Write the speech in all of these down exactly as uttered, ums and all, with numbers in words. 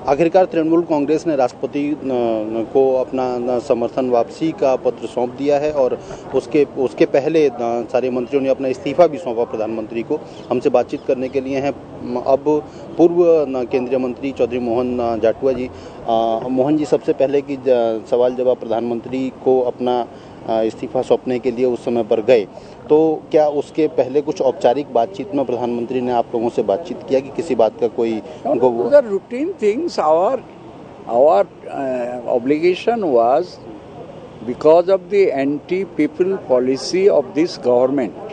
आखिरकार तृणमूल कांग्रेस ने राष्ट्रपति को अपना समर्थन वापसी का पत्र सौंप दिया है और उसके उसके पहले सारे मंत्रियों ने अपना इस्तीफा भी सौंपा प्रधानमंत्री को। हमसे बातचीत करने के लिए हैं अब पूर्व केंद्रीय मंत्री चौधरी मोहन जाटुआ जी। मोहन जी, सबसे पहले की सवाल जब आप प्रधानमंत्री को अपना इस्तीफा सौंपने के लिए उस समय पर गए, तो क्या उसके पहले कुछ औपचारिक बातचीत में प्रधानमंत्री ने आप लोगों से बातचीत किया कि किसी बात का कोई routine things? Our our obligation was because of the anti people policy of this government,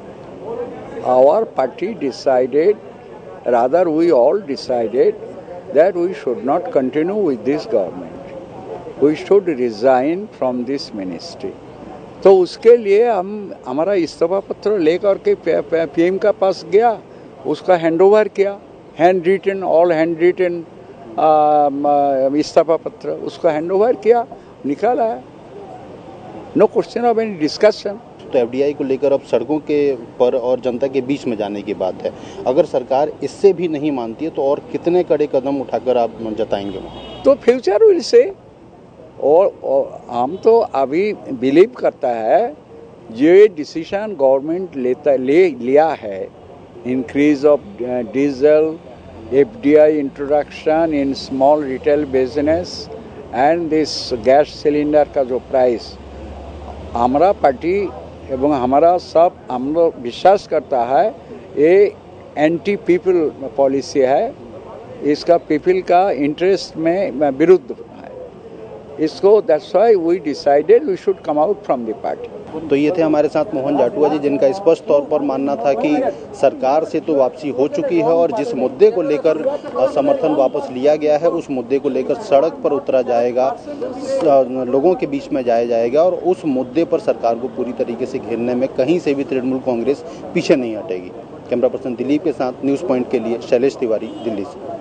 our party decided, rather we all decided that we should not continue with this government. We should resign from this ministry. तो उसके लिए हम हमारा इस्तीफा पत्र लेकर के PM का पास गया, उसका हैंडओवर किया, hand written, all hand written इस्तीफा पत्र उसका हैंडओवर किया, निकाला है। No question of any discussion. तो एफडीआई को लेकर अब सड़कों के पर और जनता के बीच में जाने की बात है। अगर सरकार इससे भी नहीं मानती है तो और कितने कड़े कदम उठाकर आप जताएंगे वहाँ? तो फ्यूचर विल से। और, और हम तो अभी बिलीव करता है ये डिसीजन गवर्नमेंट लेता ले लिया है, increase of diesel, FDI introduction in small retail business and this gas cylinder का जो प्राइस, हमारा पार्टी एवं हमारा सब हम लोग विश्वास करता है ये एंटी पीपल पॉलिसी है, इसका पीपल का इंटरेस्ट में विरुद्ध है इसको। That's why we decided we should come out from the party. तो ये थे हमारे साथ मोहन जाटुआ जी, जिनका स्पष्ट तौर पर मानना था कि सरकार से तो वापसी हो चुकी है और जिस मुद्दे को लेकर समर्थन वापस लिया गया है उस मुद्दे को लेकर सड़क पर उतरा जाएगा, लोगों के बीच में जाया जाएगा और उस मुद्दे पर सरकार को पूरी तरीके से घेरने में कहीं से भी तृणमूल कांग्रेस पीछे नहीं हटेगी। कैमरा पर्सन दिलीप के साथ न्यूज़ पॉइंट के लिए शैलेश तिवारी, दिल्ली से।